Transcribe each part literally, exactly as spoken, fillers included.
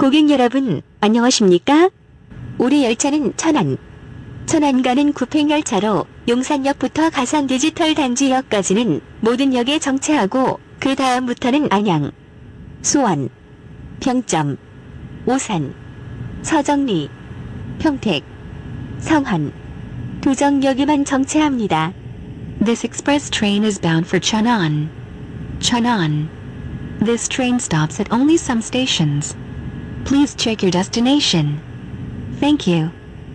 고객 여러분, 안녕하십니까? 우리 열차는 천안, 천안 가는 구팽열차로 용산역부터 가산 디지털 단지역까지는 모든 역에 정차하고 그 다음부터는 안양, 수원, 평점, 오산, 서정리, 평택, 성원, 도정역에만 정차합니다. This express train is bound for Cheonan. Cheonan. This train stops at only some stations. Please check your destination. Thank you.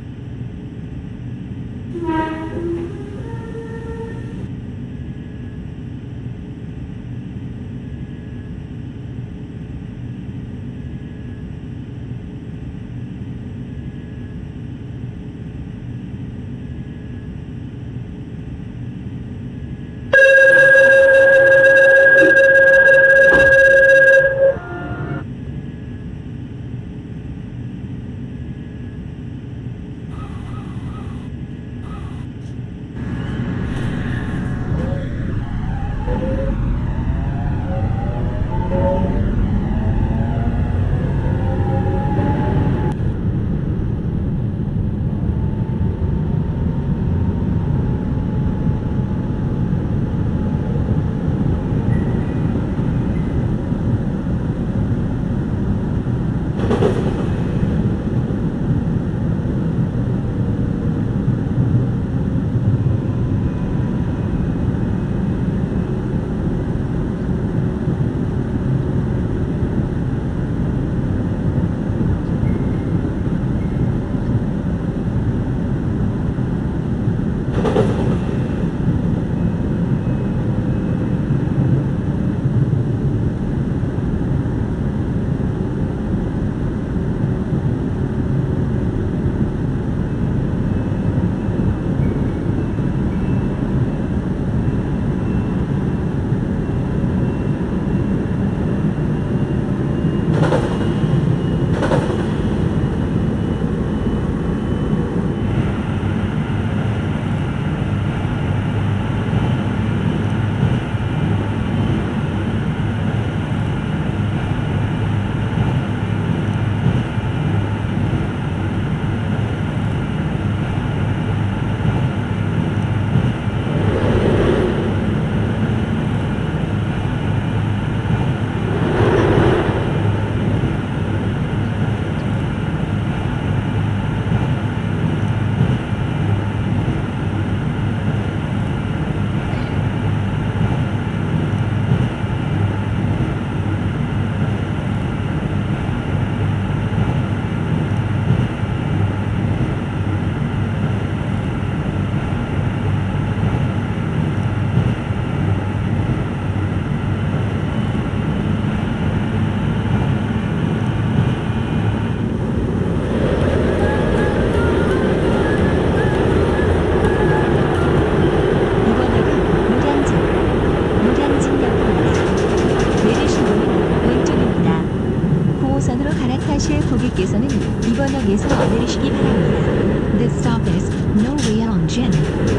고객께서는 이번 역에서 내리시기 바랍니다. This stop is Noryongjin.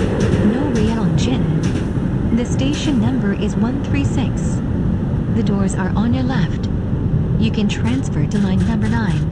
Noryongjin. The station number is one three six. The doors are on your left. You can transfer to line number nine.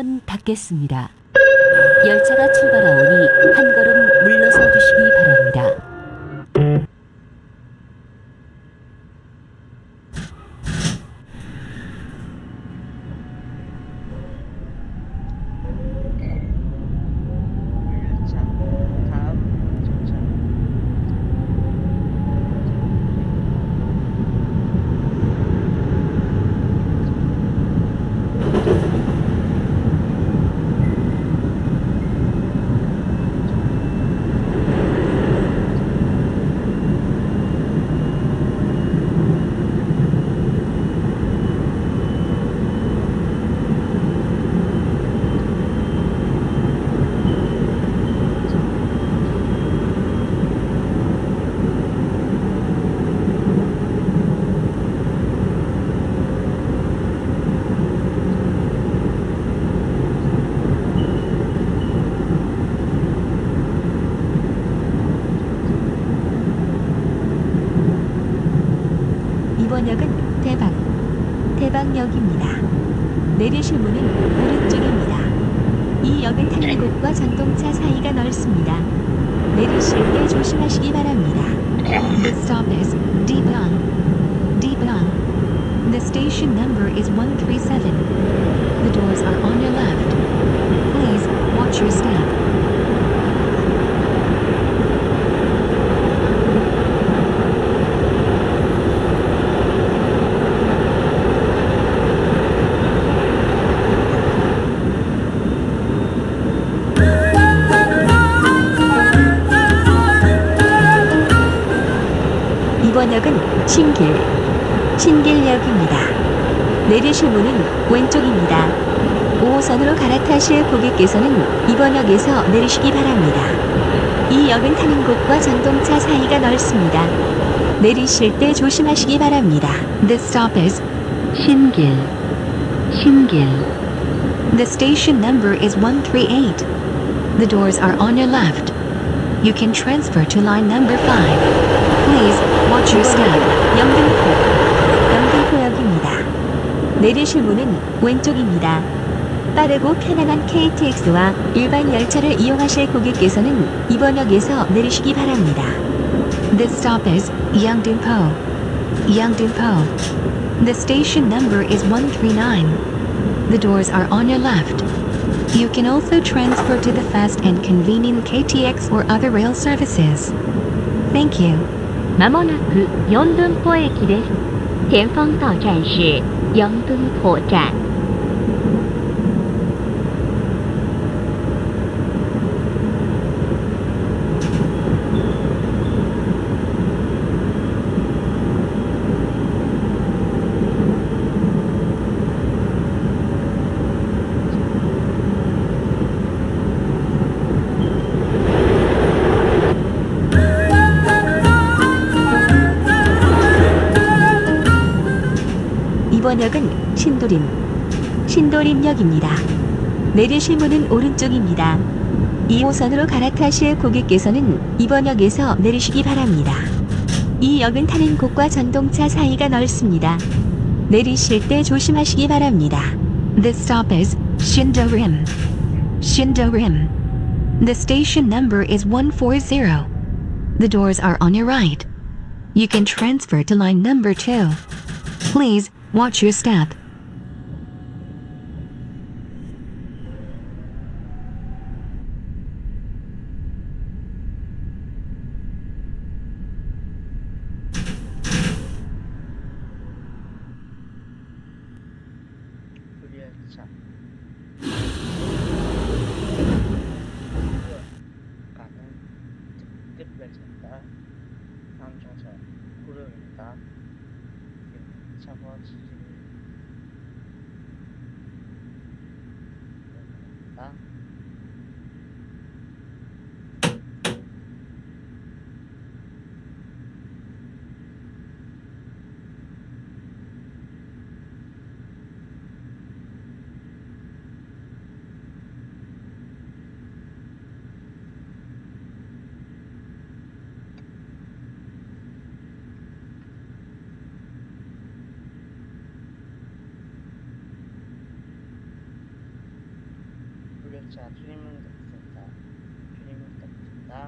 문은 닫겠습니다. 열차가 출발하오니 한 걸음 물러서 주시기 바랍니다. 열차 다음 정차 이번 역은 대방, 대방역입니다. 내리실 문은 오른쪽입니다. 이 역은 타는 곳과 전동차 사이가 넓습니다. 내리실 때 조심하시기 바랍니다. The stop is Debang. Debang. The station number is one three seven. The doors are on your left. Please watch your step. 이번 역은 신길, 신길역입니다. 내리실 문은 왼쪽입니다. 오 호선으로 갈아타실 고객께서는 이번 역에서 내리시기 바랍니다. 이 역은 타는 곳과 전동차 사이가 넓습니다. 내리실 때 조심하시기 바랍니다. This stop is 신길, 신길. The station number is one three eight. The doors are on your left. You can transfer to line number five. Please watch your step. 영등포, 영등포역입니다. 내리실 문은 왼쪽입니다. 빠르고 편안한 케이티엑스와 일반 열차를 이용하실 고객께서는 이번 역에서 내리시기 바랍니다. This stop is Yeongdeunpo. Yeongdeunpo. The station number is one three nine. The doors are on your left. You can also transfer to the fast and convenient K T X or other rail services. Thank you. まもなく영등포駅です。前方到站是영등포站。 이번 역은 신도림, 신도림역입니다. 내리실 문은 오른쪽입니다. 이 호선으로 갈아타실 고객께서는 이번 역에서 내리시기 바랍니다. 이 역은 타는 곳과 전동차 사이가 넓습니다. 내리실 때 조심하시기 바랍니다. This stop is Shindorim. Shindorim. The station number is one four zero. The doors are on your right. You can transfer to line number two. Please watch your step. 구리열차 가는 특급 열차입니다. 다음 정차 구룡입니다. 차고 지진입니다. 열차 출입문 닫습니다. 출입문 닫습니다.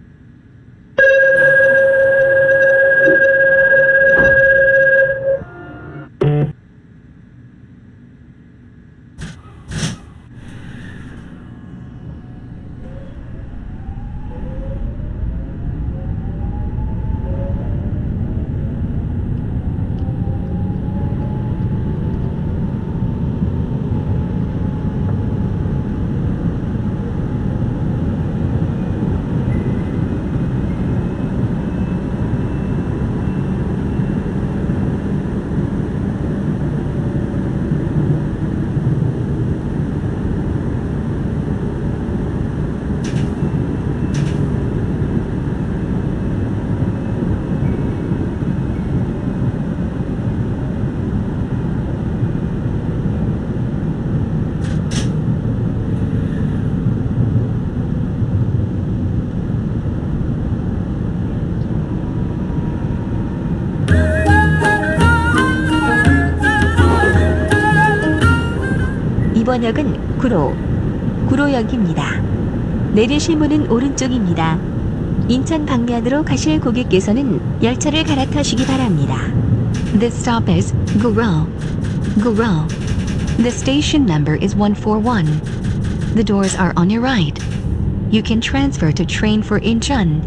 이번 역은 구로, 구로역입니다. 내리실 문은 오른쪽입니다. 인천 방면으로 가실 고객께서는 열차를 갈아타시기 바랍니다. This stop is Guro. Guro. The station number is one four one. The doors are on your right. You can transfer to train for Incheon.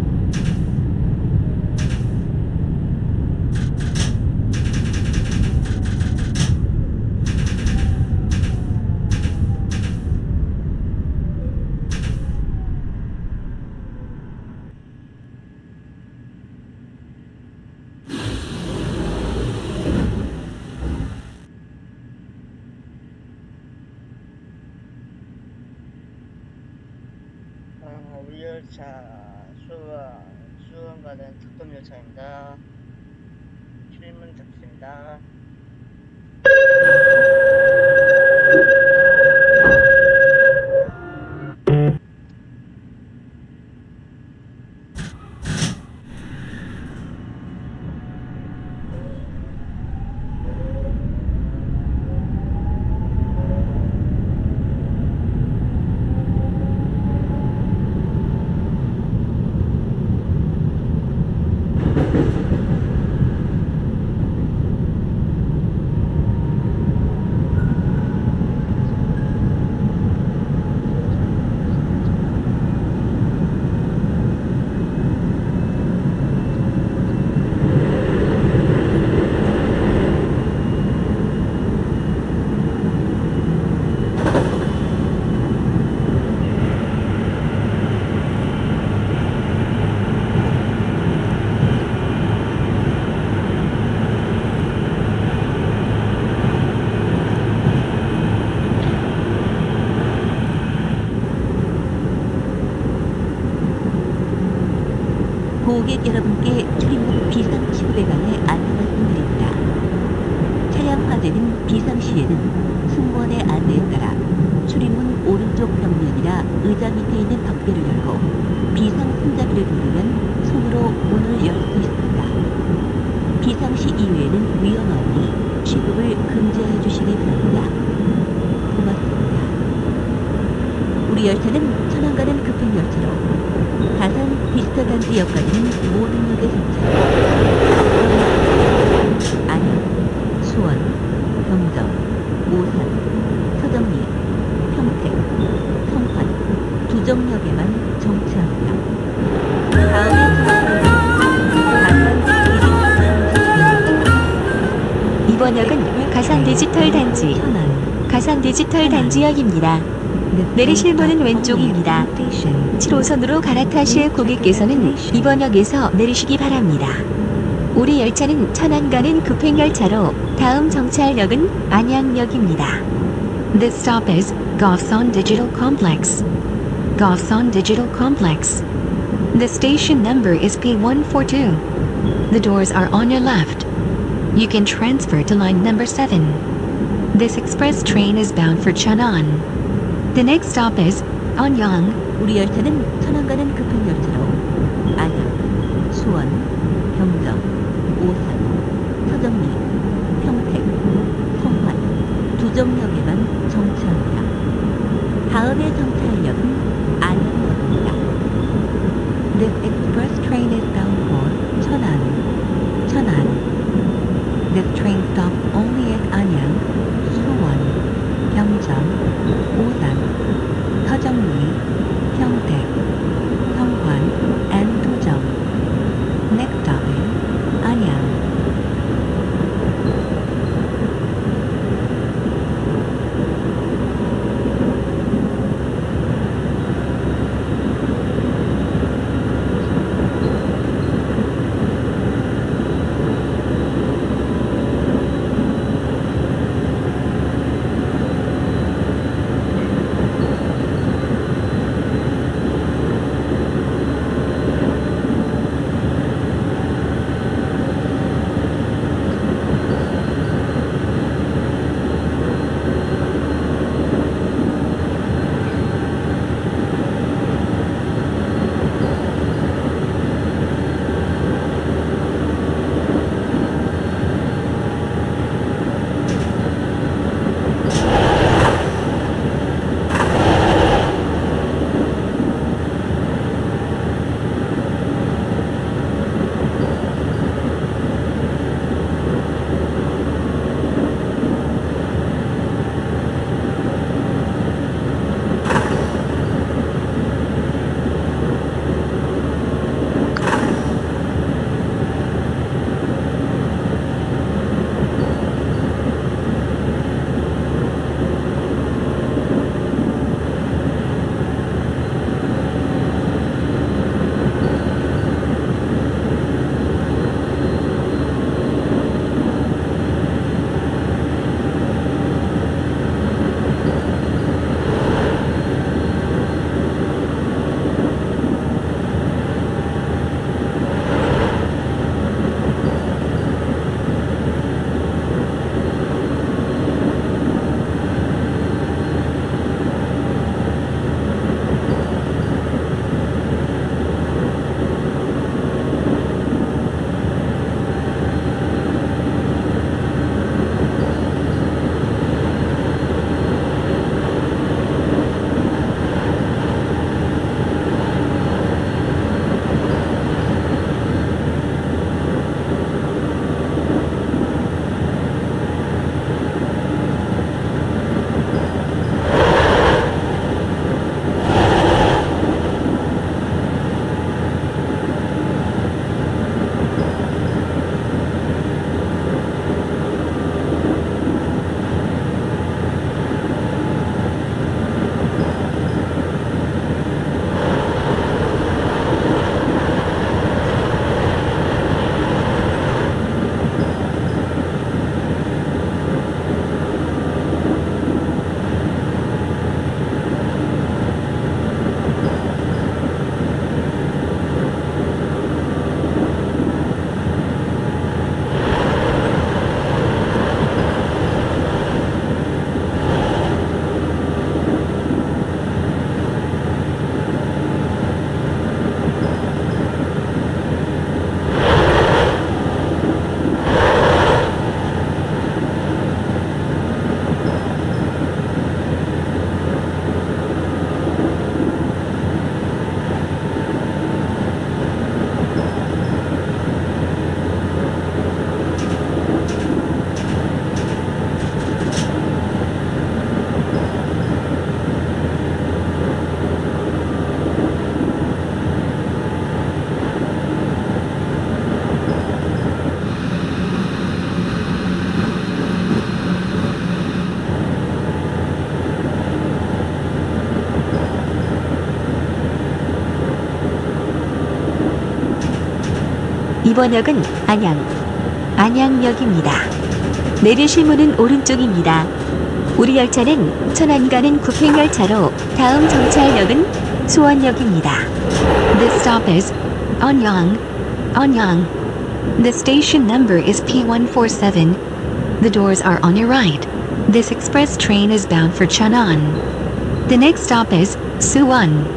어, 우리 열차 수원, 수원 가는 특급 열차입니다. 출입문 닫습니다. 고객 여러분께 출입문 비상침대 관해 안내 말씀드립니다. 차량 화재는 비상시에는 승무원의 안내에 따라 출입문 오른쪽 벽면이나 의자 밑에 있는 덮개를 열고 비상 손잡이를 누르면 손으로 문을 열 수 있습니다. 비상시 이외에는 위험하니 취급을 금지해 주시기 바랍니다. 고맙습니다. 우리 열차는 천안 가는 급행 열차로 가산 비스터단지역까지는 모든 역에 정차. 안양, 수원, 경정, 오산, 서정리, 평택, 성환 두 정역에만 정차합니다. 다음에 이번 역은 가산 디지털 단지, 천안 가산 디지털 단지역입니다. 내리실 문은 왼쪽입니다. 칠 호선으로 갈아타실 고객께서는 이번 역에서 내리시기 바랍니다. 우리 열차는 천안 가는 급행열차로 다음 정차역은 안양역입니다. This stop is Gofson Digital Complex. Gofson Digital Complex. The station number is P one four two. The doors are on your left. You can transfer to line number seven. This express train is bound for Cheonan. The next stop is Anyang. 우리 열차는 천안 가는 급행열차로 안양, 수원, 경정, 오산, 서정리, 평택, 성환 두 정역에만 정차합니다. 다음에 This express train is bound for Cheonan. Cheonan. This train stops only at Anyang, Suwon, Gyeongjang, Osan, Sejeongli, Pyeongtaek, Seonghwan, and Dojang. Next stop is Anyang. 이번 역은 안양, 안양역입니다. 내리실 문은 오른쪽입니다. 우리 열차는 천안 가는 국행열차로 다음 정차역은 수원역입니다. This stop is Anyang. Anyang. The station number is P one four seven. The doors are on your right. This express train is bound for Cheonan. The next stop is Suwon.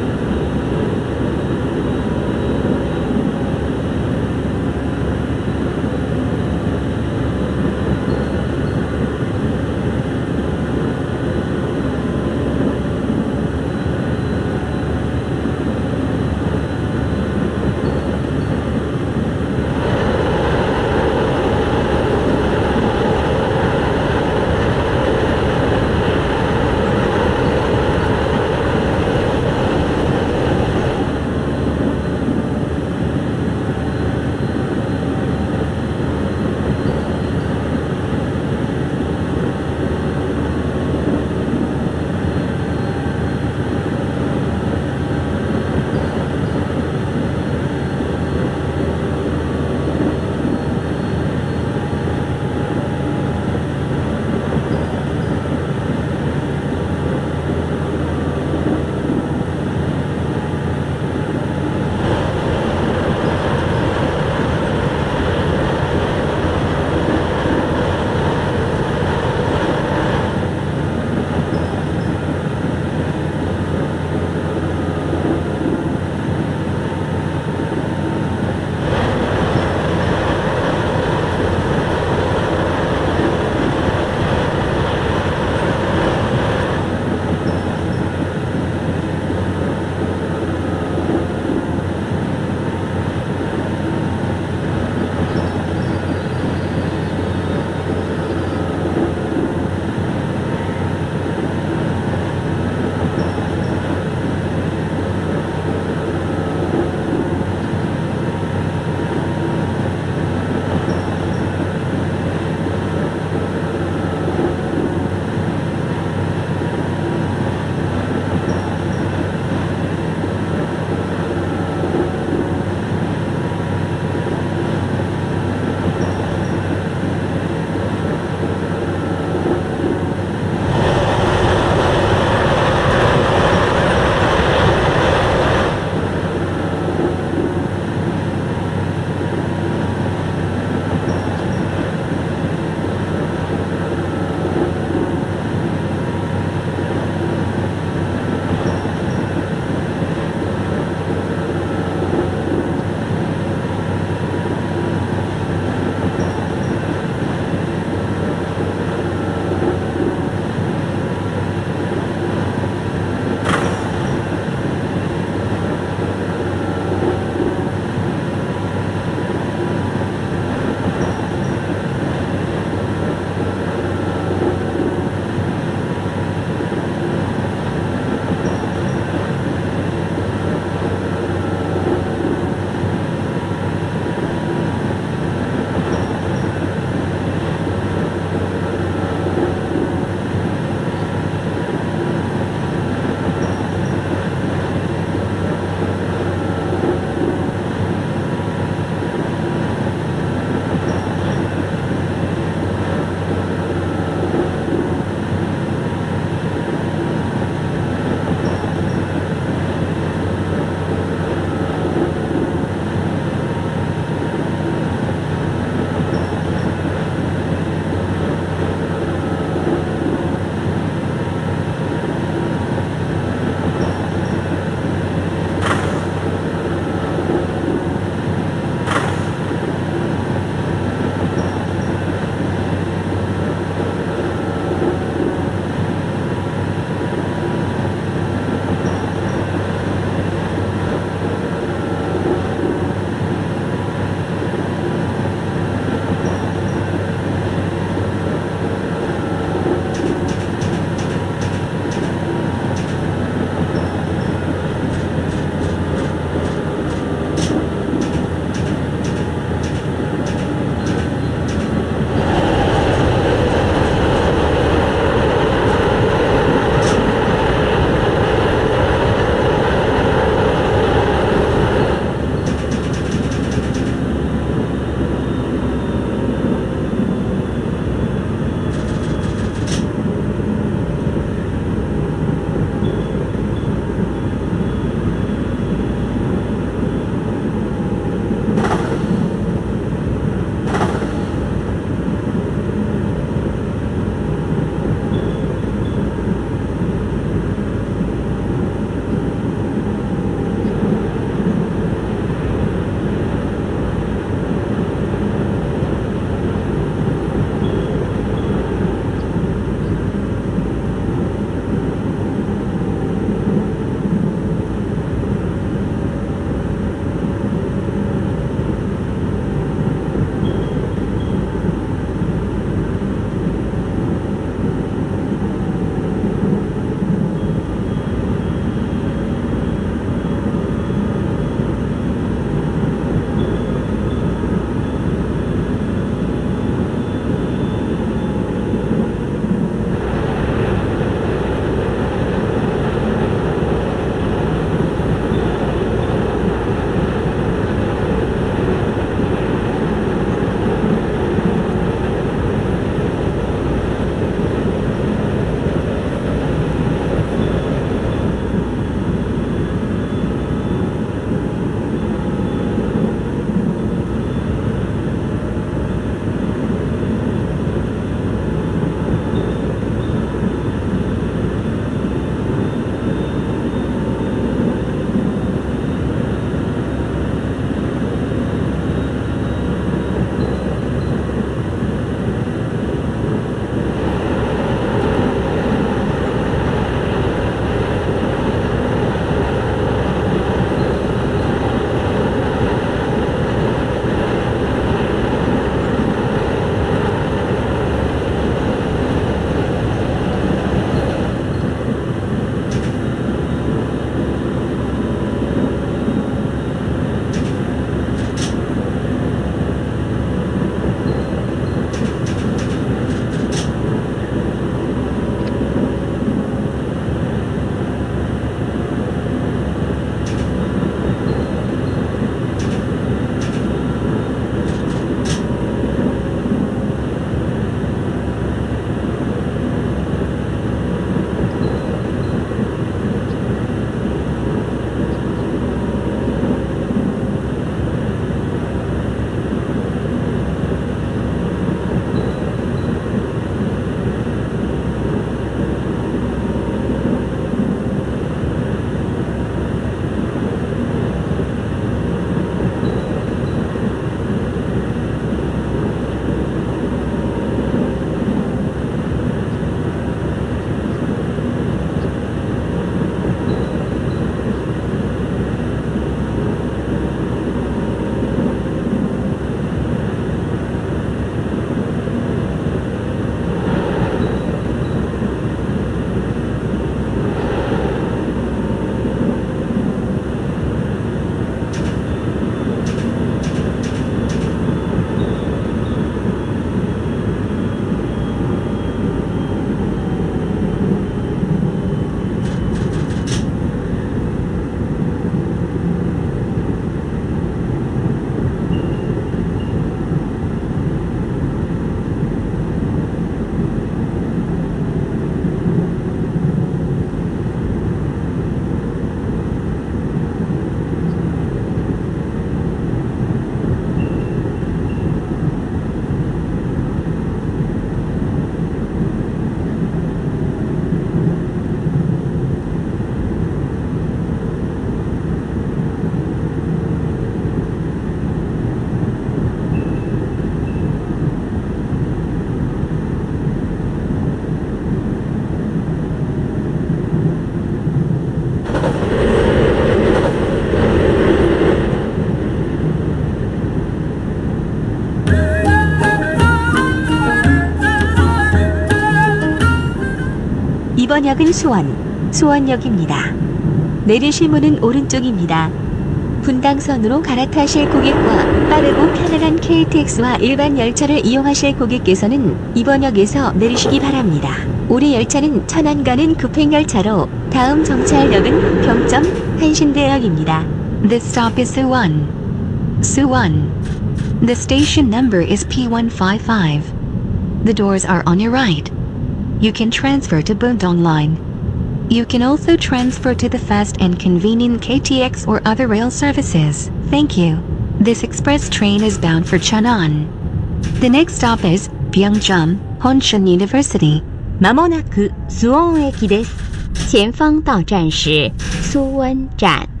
이번 역은 수원, 수원역입니다. 내리실 문은 오른쪽입니다. 분당선으로 갈아타실 고객과 빠르고 편안한 케이티엑스와 일반 열차를 이용하실 고객께서는 이번 역에서 내리시기 바랍니다. 우리 열차는 천안 가는 급행열차로 다음 정차역은 평점 한신대역입니다. This stop is Suwon. Suwon. The station number is P one five five. The doors are on your right. You can transfer to Bundong Line. You can also transfer to the fast and convenient K T X or other rail services. Thank you. This express train is bound for Cheonan. The next stop is Byungcham, Honshin University. まもなくスウォン駅です。 前方到站是苏温站。